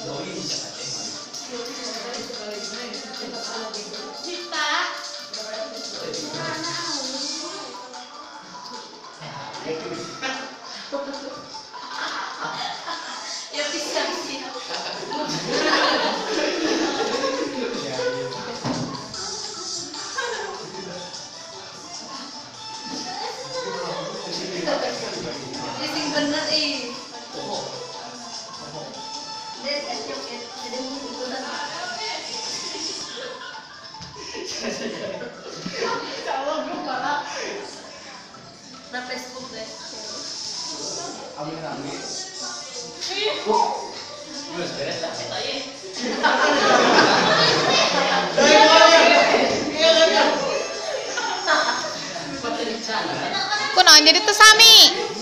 Ya bisa sih. Ini bener ih. Kalau belum malah. Na Facebook deh. Amin. Terus beres lah. Pakai di sana. Kunaon jadi teu sami.